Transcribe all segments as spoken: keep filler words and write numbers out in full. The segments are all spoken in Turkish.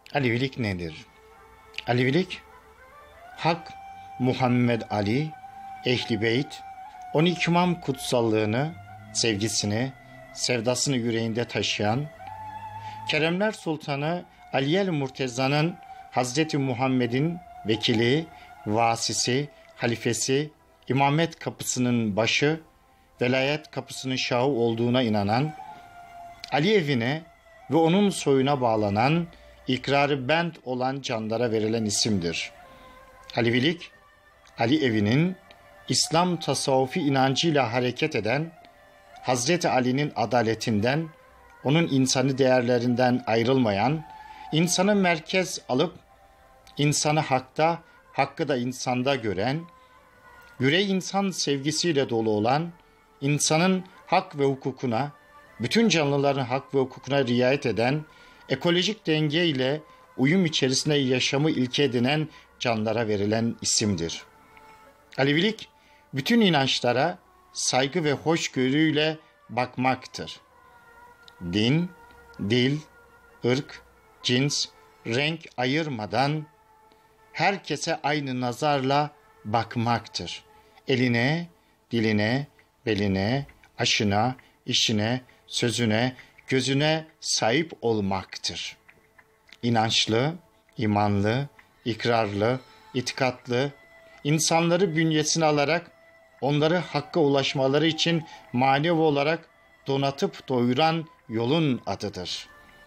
Alevilik nedir? Alevilik, Hak, Muhammed Ali, Ehl-i Beyt, on iki imam kutsallığını, sevgisini, sevdasını yüreğinde taşıyan, Keremler Sultanı Aliyel Murteza'nın Hazreti Muhammed'in vekili, vasisi, halifesi, imamet kapısının başı, velayet kapısının şahı olduğuna inanan, Ali evine ve onun soyuna bağlanan, ikrarı bent olan canlara verilen isimdir. Alevilik, Ali evinin İslam tasavvufi inancıyla hareket eden, Hazreti Ali'nin adaletinden, onun insani değerlerinden ayrılmayan, insanı merkez alıp, insanı hakta, hakkı da insanda gören, yüreği insan sevgisiyle dolu olan, insanın hak ve hukukuna, bütün canlıların hak ve hukukuna riayet eden, ekolojik denge ile uyum içerisinde yaşamı ilke edinen canlara verilen isimdir. Alevilik, bütün inançlara saygı ve hoşgörüyle bakmaktır. Din, dil, ırk, cins, renk ayırmadan herkese aynı nazarla bakmaktır. Eline, diline, beline, aşına, işine, sözüne, gözüne sahip olmaktır. İnançlı, imanlı, ikrarlı, itikatlı, insanları bünyesine alarak onları hakka ulaşmaları için manevi olarak donatıp doyuran yolun adıdır.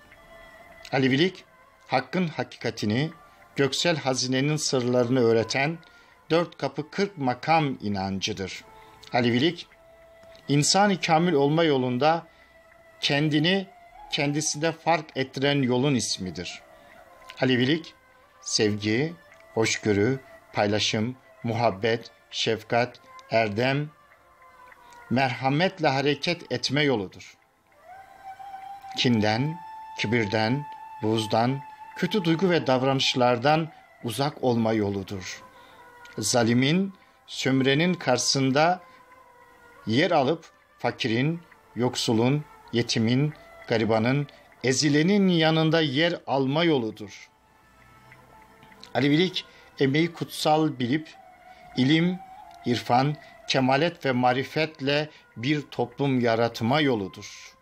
Alevilik, hakkın hakikatini, göksel hazinenin sırlarını öğreten dört kapı kırk makam inancıdır. Alevilik, insan-ı kamil olma yolunda kendini kendisinde fark ettiren yolun ismidir. Alevilik, sevgi, hoşgörü, paylaşım, muhabbet, şefkat, erdem, merhametle hareket etme yoludur. Kinden, kibirden, buğzdan, kötü duygu ve davranışlardan uzak olma yoludur. Zalimin, sömürenin karşısında yer alıp fakirin, yoksulun, yetimin, garibanın, ezilenin yanında yer alma yoludur. Alevilik, emeği kutsal bilip, ilim, irfan, kemalet ve marifetle bir toplum yaratma yoludur.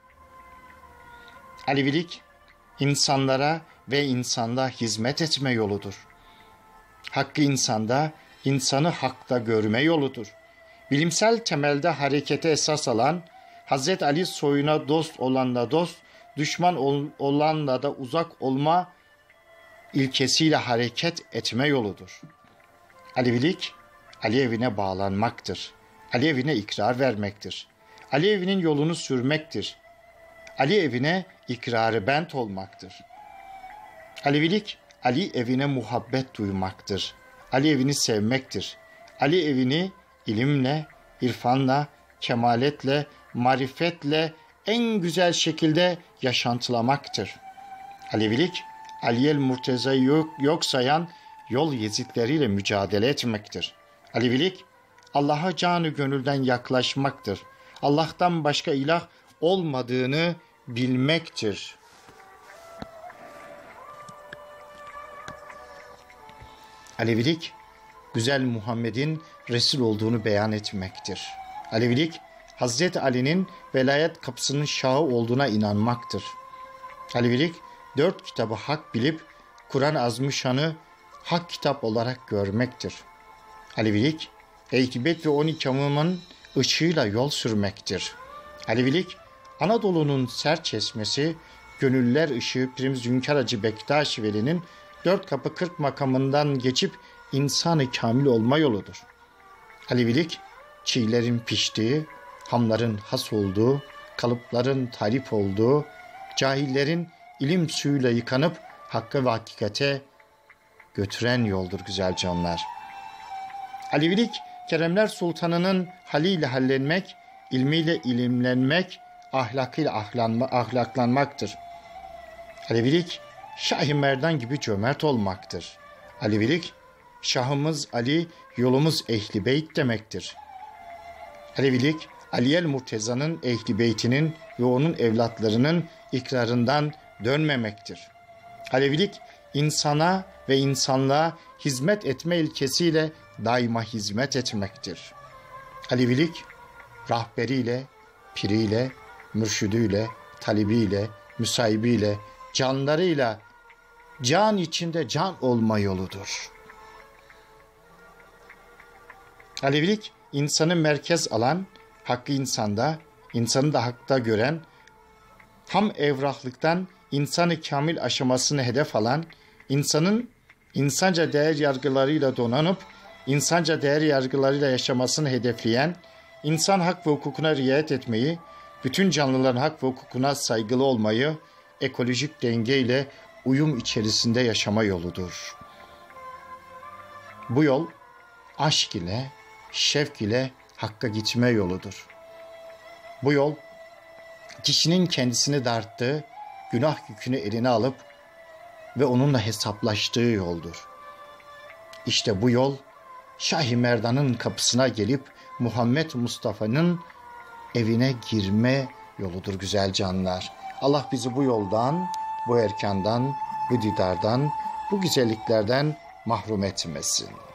Alevilik, insanlara ve insanda hizmet etme yoludur. Hakkı insanda, insanı hakta görme yoludur. Bilimsel temelde harekete esas alan, Hazreti Ali soyuna dost olanla dost, düşman ol, olanla da uzak olma ilkesiyle hareket etme yoludur. Alevilik, Ali evine bağlanmaktır. Ali evine ikrar vermektir. Ali evinin yolunu sürmektir. Ali evine ikrarı bent olmaktır. Alevilik, Ali evine muhabbet duymaktır. Ali evini sevmektir. Ali evini ilimle, irfanla, kemaletle, marifetle en güzel şekilde yaşantılamaktır. Alevilik, Aliyel Murteza'yı yok, yok sayan yol yezitleriyle mücadele etmektir. Alevilik, Allah'a canı gönülden yaklaşmaktır. Allah'tan başka ilah olmadığını bilmektir. Alevilik, güzel Muhammed'in Resul olduğunu beyan etmektir. Alevilik, Hazreti Ali'nin velayet kapısının şahı olduğuna inanmaktır. Alevilik, dört kitabı hak bilip Kur'an-ı Azimüşşan'ı hak kitap olarak görmektir. Alevilik, Ehl-i Beyt ve on iki imamın ışığıyla yol sürmektir. Alevilik, Anadolu'nun serçesmesi, gönüller ışığı Prim Zünkar Hacı Bektaş Veli'nin dört kapı kırk makamından geçip insan-ı kamil olma yoludur. Alevilik, çiğlerin piştiği, hamların has olduğu, kalıpların tarif olduğu, cahillerin ilim suyuyla yıkanıp hakka ve hakikate götüren yoldur güzel canlar. Alevilik, Keremler Sultanı'nın haliyle hallenmek, ilmiyle ilimlenmek, ahlakıyla ahlanma, ahlaklanmaktır. Alevilik, Şah-ı Merdan gibi cömert olmaktır. Alevilik, Şahımız Ali, yolumuz Ehl-i Beyt demektir. Alevilik, Aliyel Murteza'nın Ehl-i Beytinin ve onun evlatlarının ikrarından dönmemektir. Alevilik, insana ve insanlığa hizmet etme ilkesiyle daima hizmet etmektir. Alevilik, rahberiyle, piriyle, mürşidüyle, talibiyle, müsahibiyle, canlarıyla, can içinde can olma yoludur. Alevilik, insanı merkez alan, hakkı insanda, insanı da hakta gören, ham evrahlıktan insanı kamil aşamasını hedef alan, insanın insanca değer yargılarıyla donanıp, insanca değer yargılarıyla yaşamasını hedefleyen, insan hak ve hukukuna riayet etmeyi, bütün canlıların hak ve hukukuna saygılı olmayı, ekolojik dengeyle uyum içerisinde yaşama yoludur. Bu yol, aşk ile, şevk ile hakka gitme yoludur. Bu yol, kişinin kendisini darttığı, günah yükünü eline alıp ve onunla hesaplaştığı yoldur. İşte bu yol, Şah-ı Merdan'ın kapısına gelip Muhammed Mustafa'nın evine girme yoludur güzel canlar. Allah bizi bu yoldan, bu erkandan, bu didardan, bu güzelliklerden mahrum etmesin.